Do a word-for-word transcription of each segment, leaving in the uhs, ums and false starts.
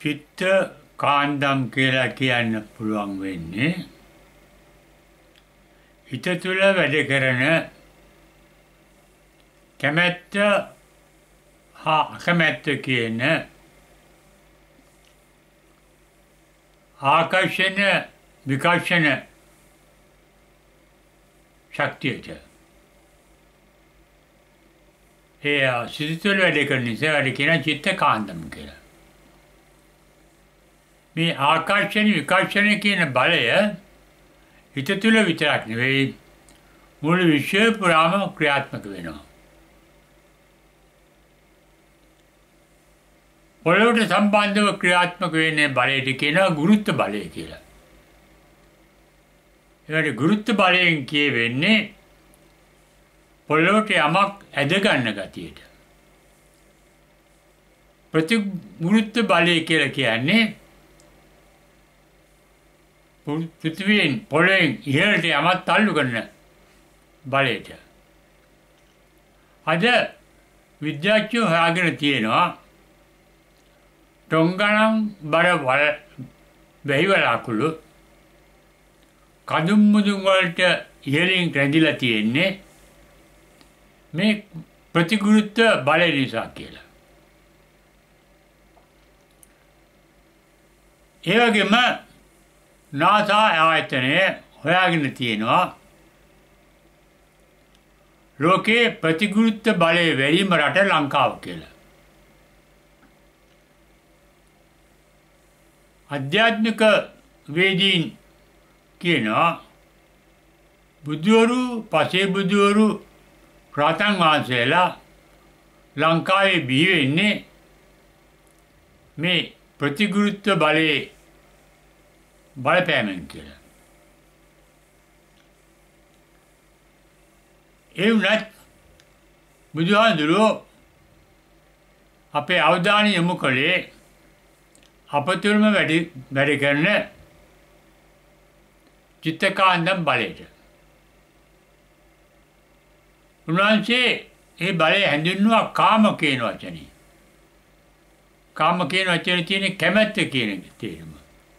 චිත්ත කාන්දම් කියලා කියන්න පුළුවන් වෙන්නේ හිත තුළ වැඩ කරන කැමැත්ත හා අකමැත්ත කියන ආකර්ෂණ විකර්ෂණ ශක්තියට ඒ සිත තුළ වැඩ කරන නිසා වැඩ කියන චිත්ත කාන්දම් කියලා. මේ ආකර්ෂණ විකර්ෂණ කියන බලය හිත තුළ විතරක් නෙවෙයි මුළු විශ්වය පුරාම ක්‍රියාත්මක වෙනවා. පොළොවට සම්බන්ධව ක්‍රියාත්මක වෙන්නේ බලයට කියනවා ගුරුත්ව බලය කියලා. ඒකට ගුරුත්ව බලයෙන් කියවෙන්නේ පොළොවට යමක් ඇද ගන්න ගතියට. ප්‍රතිගුරුත්ව බලය කියලා කියන්නේ පෘථිවියෙන් පොළොවෙන් ඉහළට යමක් තල්ලු කරන බලයට. අද විද්‍යාඥයෝ හොයාගෙන තියෙනවා ටොංගණන් බර වැහිවලාකුළු කඳුම් මුදුන් වලට ඉහළින් රැඳිලා තියෙන්නේ මේ ප්‍රතිගුරුත්ව බලය නිසා කියලා. ඒ වගේම නාසා ආයතනය හොයාගෙන තියෙනවා ලෝකයේ ප්‍රතිගුරුත්ව බලය වැඩිම රට ලංකාව කියලා. අධ්‍යාත්මික වේදීන් කියනවා බුදුවරු පසේ බුදුවරු රහතන් වහන්සේලා ලංකාවේ බිහි වෙන්නේ මේ ප්‍රතිගුරුත්ව බලයේ බලපෑමෙන් කියලා. ඒ වුණත් බුදුහාමුදුරුවෝ අපේ අවධානය යොමු කළේ අප තුළම වැඩ කරන චිත්තකාන්දම් බලයට. උන්වහන්සේ ඒ බලය හැඳින්වුවා කාම කියන වචනේ. කාම කියන වචනේ තියෙන කැමැත්ත කියන තේරුම.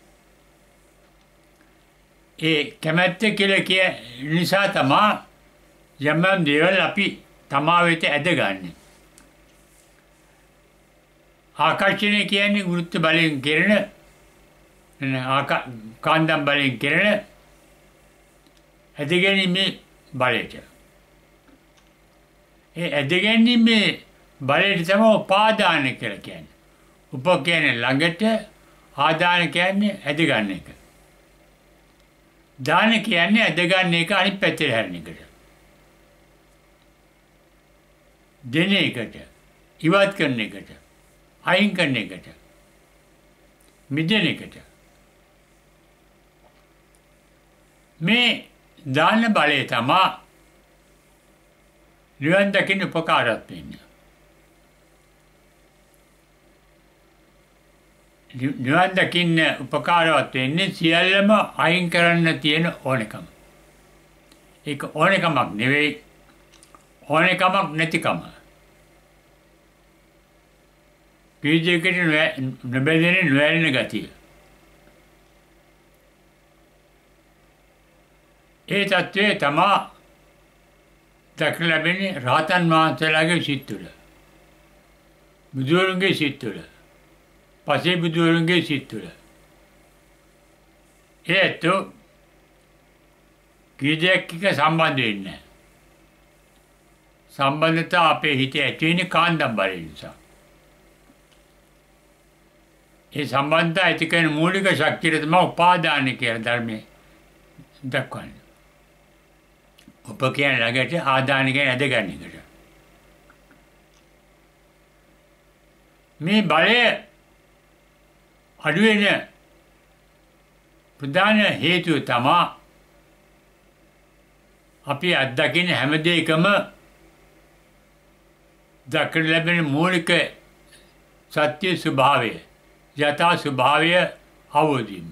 ඒ කැමැත්ත කියලා කිය නිසා තමා යම් යම් දේවල් අපි තමා වෙත ඇදගන්නේ. ආකර්ෂණය කියන්නේ ගුරුත්ව බලයෙන් කෙරෙන කාන්දම් බලයෙන් කෙරෙන ඇදගැනීමේ බලයට. ඒ ඇදගැනීමේ බලයට තමයි උපාදාන කියලා කියන්නේ. උප කියන්නේ ළඟට, ආදාන කියන්නේ ඇදගන්න එක. දාන කියන්නේ ඇදගන්න එක අනිත් පැත්තට හැරෙන එකට. දෙන එකට, ඉවත් කරන එකට, අයින් කරන එකට, මිදෙන එකට. මේ දාන බලය තමයි නිවන් දකින්න උපකාරවත් වෙන්නේ. නිවන් දකින්න උපකාරවත් වෙන්නේ සියල්ලම අයින් කරන්න තියෙන ඕනකම. ඒක ඕනකමක් නෙවෙයි, ඕනකමක් නැතිකම. පීජයකට නොබැඳෙන නොඇලෙන ගතිය. ඒ තත්ත්වය තමා දක්න ලැබෙන්නේ රහතන් වහන්සේලාගේ සිත් තුළ. බුදුවරුන්ගේ සිත් තුළ. පසේ බුදුවරුන්ගේ සිත් තුළ. ඒ ඇත්තෝ කීදයක් එක්ක සම්බන්ධ වෙන්නේ නැහැ. සම්බන්ධතා අපේ හිතේ ඇති වෙන්නේ කාන්දම් බලය නිසා. ඒ සම්බන්ධතා ඇති කරන මූලික ශක්තිය තමයි උපාදාන කියලා ධර්මයේ දක්වන්නේ. උප කියන්නේ ළඟට, ආදාන කියන්නේ ඇදගන්න එකට. මේ බලය අඩු වෙන ප්‍රධාන හේතුව තමයි අපි අත්දකින හැම දෙයකම දක්න ලැබෙන මූලික සත්‍ය ස්වභාවය, යථා ස්වභාවය අවබෝධ වීම.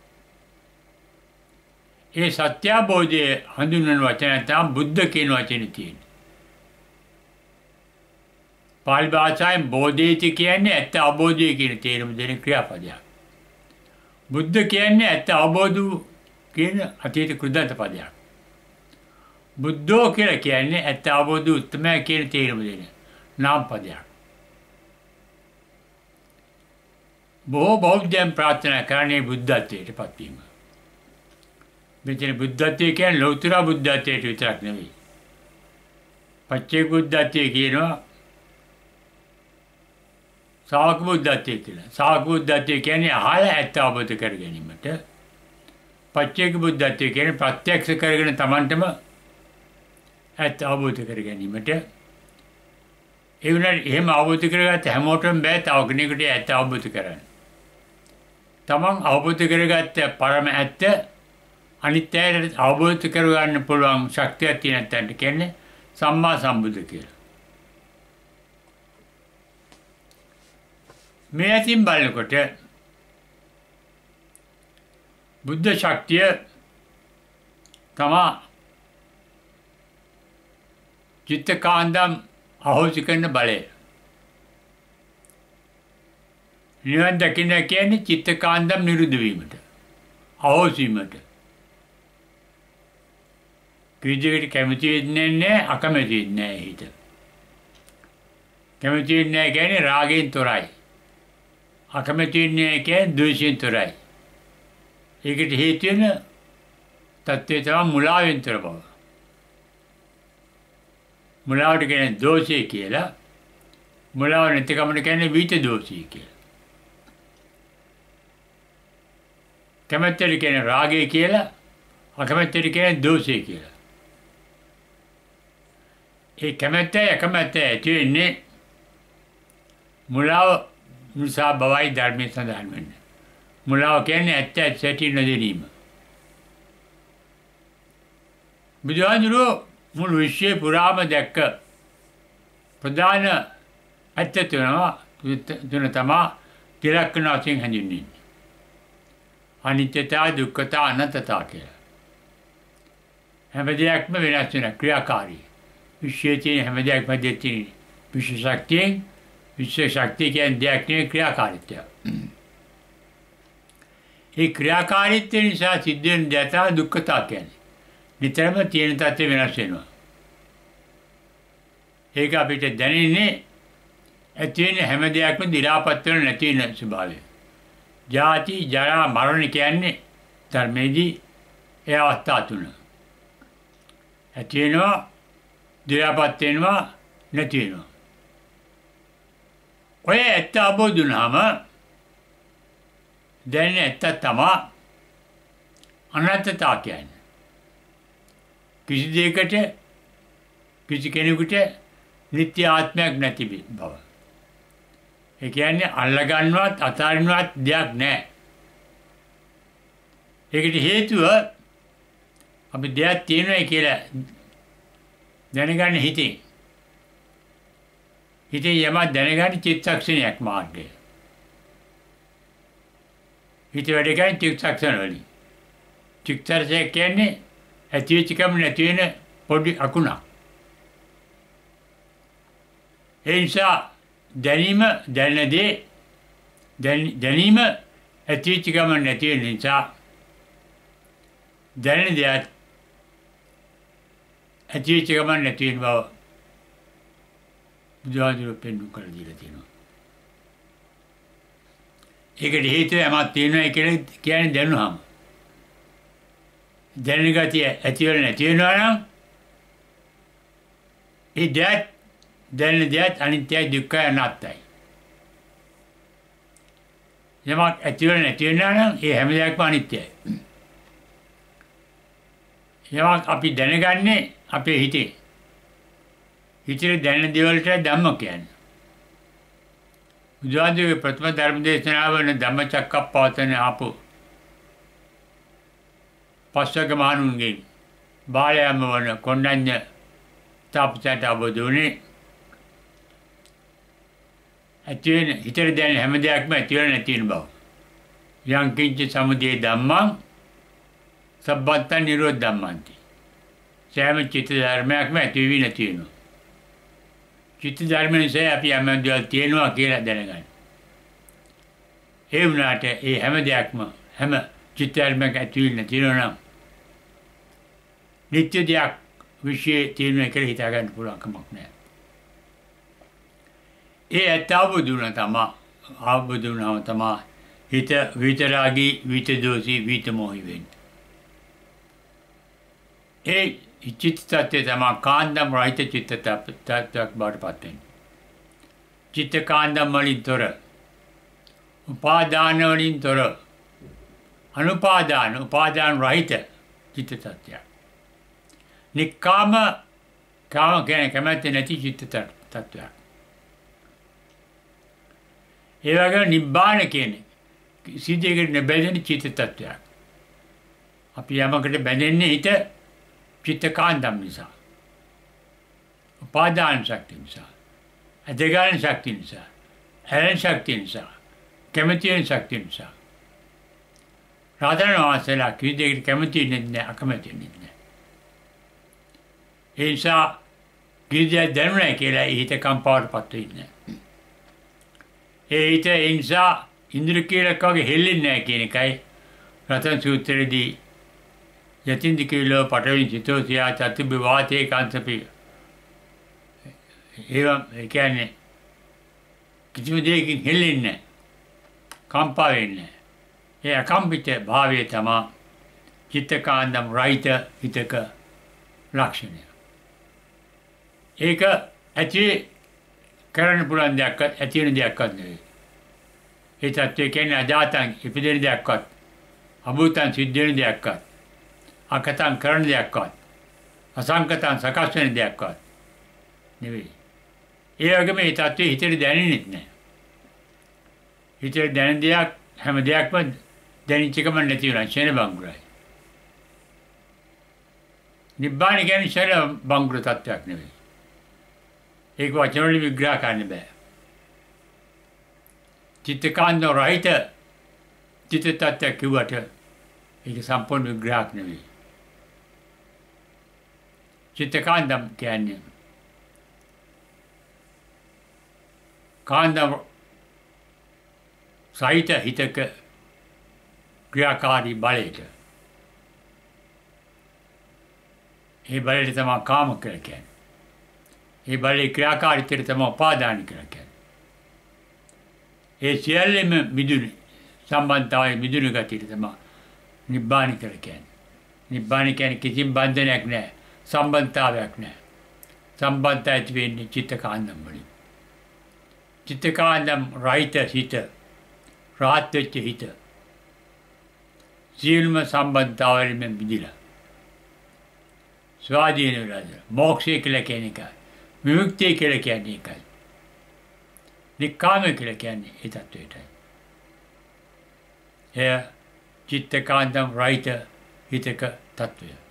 ඒ සත්‍යාබෝධය හඳුන්වන වචනය තමයි බුද්ධ කියන වචනේ තියෙන්නේ. පාලි භාෂාවෙන් බෝධීති කියන්නේ ඇත්ත අවබෝධය කියන තේරුම දෙන ක්‍රියාපදයක්. බුද්ධ කියන්නේ ඇත්ත අවබෝධ කියන අතීත කෘදන්ත පදයක්. බුද්ධෝ කියලා කියන්නේ ඇත්ත අවබෝධ උත්තමය කියන තේරුම දෙන නාම පදයක්. බොහෝ බෞද්ධයන් ප්‍රාර්ථනා කරන්නේ බුද්ධත්වයට පත්වීම. මෙතන බුද්ධත්වය කියන්නේ ලෞතර බුද්ධත්වයට විතරක් නෙවෙයි. පච්චේක බුද්ධත්වය කියනවා ශාවක බුද්ධත්වය කියලා. ශාවක බුද්ධත්වය කියන්නේ අහල ඇත්ත අවබෝධ කර ගැනීමට. පච්චේක බුද්ධත්වය කියන්නේ ප්‍රත්‍යක්ෂ කරගෙන Tamanටම ඇත්ත අවබෝධ කර ගැනීමට. ඒ වුණාට එහෙම අවබෝධ කරගත්ත හැමෝටම බෑ තව කෙනෙකුට ඇත්ත අවබෝධ කරගන්න. Taman අවබෝධ කරගත්ත පරම ඇත්ත අනිත් අයට අවබෝධ කරගන්න පුළුවන් ශක්තියක් තියෙන තැනට කියන්නේ සම්මා සම්බුද්ධ කියලා. මේ අතින් බලනකොට බුද්ධ ශක්තිය තමා චිත්තකාන්දම් අහෝසි කරන බලය. නිවන් දකින්න කියන්නේ චිත්තකාන්දම් නිරුද්ධ වීමට, අහෝසි වීමට. කිසිකට කැමති වෙන්නේ නැහැ, අකමැති වෙන්නේ නැහැ හිත. කැමති වෙන්නේ නැහැ කියන්නේ රාගයෙන් තොරයි. අකමැති වෙන්නේ කියන්නේ ද්වේෂයෙන් තොරයි. ඒකට හේතු වෙන තත්ත්වය තමයි මුලාවෙන් තොර බව. මුලාවට කියන්නේ දෝෂය කියලා. මුලාව නැතිකමට කියන්නේ විත දෝෂය කියලා. කැමැත්තට කියන්නේ රාගය කියලා. අකමැත්තට කියන්නේ දෝෂය කියලා. ඒ කැමැත්තයි අකමැත්තයි ඇති වෙන්නේ මුලාව නිසා බවයි ධර්මයේ සඳහන් වෙන්නේ. මුලාව කියන්නේ ඇත්ත ඇත්ත සැටි නොදැනීම. බුදුහාමුදුරුවෝ මුළු විශ්වය පුරාම දැක්ක ප්‍රධාන ඇත්ත තුන තමයි ත්‍රිලක්ෂණ වශයෙන් හඳුන්වන්නේ. අනිත්‍යතා, දුක්ඛතා, අනත්තතා කියලා. හැම දෙයක්ම වෙනස් වෙන ක්‍රියාකාරී. විශ්වයේ තියෙන හැම දෙයක්ම දෙතින් විශ්ව ශක්තියෙන් විශ්ව ශක්තිය කියන්නේ දෙයක් නෙවෙයි ක්‍රියාකාරීත්වය. ඒ ක්‍රියාකාරීත්වය නිසා සිද්ධ වෙන දේ තමයි දුක්ඛතා කියන්නේ. නිතරම තියෙන තත්ත්වය වෙනස් වෙනවා. ඒක අපිට දැනෙන්නේ ඇති වෙන හැම දෙයක්ම දි รา පත් වෙන නැති වෙන ස්වභාවය. ජාති, ජරා, මරණ කියන්නේ ධර්මයේදී ඒ අවස්ථා තුන. ඇති වෙනවා, දි รา පත් වෙනවා, නැති වෙනවා. ඔය ඇත්ත අවබෝධ වුණාම දැන් ඇත්ත තමයි අනත්තතා කියන්නේ. කිසි දෙයකට කිසි කෙනෙකුට නිත්‍ය ආත්මයක් නැති බව. ඒ කියන්නේ අල්ලගන්නවත් අතාරින්නවත් දෙයක් නැහැ. ඒකට හේතුව අපි දෙයක් තියෙනවා කියලා දැනගන්න හිතේ. හිතේ යමක් දැනගන්න චිත්තක්ෂණයක් මාර්ගය. හිත වැඩ ගන්න චිත්තක්ෂණ වලින්. චිත්තක්ෂණය කියන්නේ ඇතිවෙච්චකම නැති වෙන පොඩි අකුණක්. ඒ නිසා දැනීම දැනෙන දේ දැනීම ඇතිවෙච්චකම නැති වෙන නිසා දැනෙන දෙයක් ඇතිවෙච්චකම නැති වෙන බව බුදුහාමුදුරුවෝ පෙන්වු කරලා දීලා තියෙනවා. ඒකට හේතුව යමක් තියෙනවා කියලා කියන්නේ දැනුනහම. දැනෙන ගතිය ඇති වෙලා නැති වෙනවා නම් ඒ දෙයක් දැනෙන දෙයක් අනිත්‍යයි, දුක්ඛයි, අනාත්තයි. යමක් ඇති වෙලා නැති වෙනවා නම් ඒ හැම දෙයක්ම අනිත්‍යයි. යමක් අපි දැනගන්නේ අපේ හිතේ. හිතේ දැනෙන දේවල්ට ධම්ම කියන්නේ. බුදුහාමුදුරුවෝ ප්‍රථම ධර්ම දේශනාව වන ධම්මචක්කප්පවත්තන ආපු පස්වග මහණුන්ගෙන් බාලයම වන කොණ්ඩඤ්ඤ තාපසට අවබෝධ වුණේ ඇති වෙන හිතේ දැනෙන හැම දෙයක්ම ඇති වෙන නැති වෙන බව. යං කිංච සමුදය ධම්මං සබ්බත්තං නිරෝධ ධම්මන්ති. සෑම චිත්ත ධර්මයක්ම ඇති වෙවි නැති වෙනවා. චිත්ත ධර්ම නිසා අපි හැම දේවල් තියෙනවා කියලා දැනගන්න. ඒ වුණාට ඒ හැම දෙයක්ම හැම චිත්ත ධර්මයක් ඇතුළේ නැතිනවා නම් නිත්‍ය දෙයක් විශ්ේ තියෙනවා කියලා හිතා ගන්න පුළුවන් කමක් නැහැ. ඒ ඇත්ත අවබෝධ වුණා තමයි අවබෝධ වුණාම තමයි හිත විතරාගී විතදෝෂී විතමෝහි වෙන්නේ. ඒ චිත්ත tattve තමයි කාන්දම් රහිත චිත්ත tattවක් බවට පත් වෙන්නේ. චිත්ත කාන්දම් වලින් තොර, උපාදාන වලින් තොර, අනුපාදාන උපාදාන රහිත චිත්ත tattවයක්. නික්කාම කාම කියන්නේ කැමැත්ත නැති චිත්ත tattවයක්. ඒ වගේම නිබ්බාන කියන්නේ සිද්ධියකට බැඳෙන චිත්ත tattවයක්. අපි යමකට බැඳෙන්නේ හිත චිත්ත කාන්දම් නිසා. උපාදාන ශක්තිය නිසා. අධිගාන ශක්තිය නිසා. ඇලෙන ශක්තිය නිසා. කැමැතින ශක්තිය නිසා. රාධන වාසලා කීදෙකට කැමැති නැන්නේ අකමැති නැන්නේ. ඒ නිසා කීදෙය දැනුණා කියලා හිත කම්පාවටපත් වෙන්නේ. ඒ හිත ඒ නිසා ඉන්ද්‍ර කියලා කවගේ හෙල්ලෙන්නේ නැහැ කියන එකයි රතන සූත්‍රයේදී යතින්දි කිලෝ පටවින් චිතෝසියා චතුබ්බ වාතේ කාන්තපි. ඒවා ඒ කියන්නේ කිසිම දෙයකින් හෙල්ලෙන්නේ නැහැ. කම්පා වෙන්නේ නැහැ. ඒ අකම්පිත භාවය තමයි චිත්තකාන්දම් රහිත හිතක ලක්ෂණය. ඒක ඇති කරන්න පුළුවන් දෙයක්වත් ඇති වෙන දෙයක්වත් නෙවෙයි. ඒ තත්ත්වය කියන්නේ අජාතං ඉපදෙන දෙයක්වත් අභූතං සිද්ධ වෙන දෙයක්වත් අකතං කරන දෙයක්වත් අසංකතං සකස් වෙන දෙයක්වත් නෙවෙයි. ඒ වගේම මේ තත්ත්වය හිතේ දැනෙන්නේ නැහැ. හිතේ දැනෙන දෙයක් හැම දෙයක්ම දැනෙච්ච එකම නැති වෙනවා. ශේන බංගුරයි. නිබ්බාන කියන්නේ ශේන බංගුර තත්ත්වයක් නෙවෙයි. ඒක වචන වලින් විග්‍රහ කරන්න බෑ. චිත්තකාන්ද රහිත චිත්ත tattva කිව්වට ඒක සම්පූර්ණ විග්‍රහයක් නෙවෙයි. චිත්තකාන්දම් කියන්නේ කාන්දම් සහිත හිතක ක්‍රියාකාරී බලයට. ඒ බලයට තමයි කාම කියලා කියන්නේ. ඒ බලයේ ක්‍රියාකාරීත්වයට තමයි උපාදාන කියලා කියන්නේ. ඒ සියල්ලම මිදුණු සම්බන්ධතාවයේ මිදුණු ගතියට තමයි නිබ්බාන කියලා කියන්නේ. නිබ්බාන කියන්නේ කිසිම බන්ධනයක් නැහැ. සම්බන්ධතාවයක් නැහැ. සම්බන්ධය ඇති වෙන්නේ චිත්තකාන්දම් වලින්. චිත්තකාන්දම් රහිත හිත, රාහත් වෙච්ච හිත. සියලුම සම්බන්ධතාවයෙන් මිදිලා. ස්වාධීන වෙලා. මොක්ෂය කියලා කියන එකයි. විමුක්තිය කියලා කියන්නේ ඒකයි. නික්කාම කියලා කියන්නේ ඒ තත්වයටයි. එය චිත්තකාන්දම් රහිත හිතක තත්වය.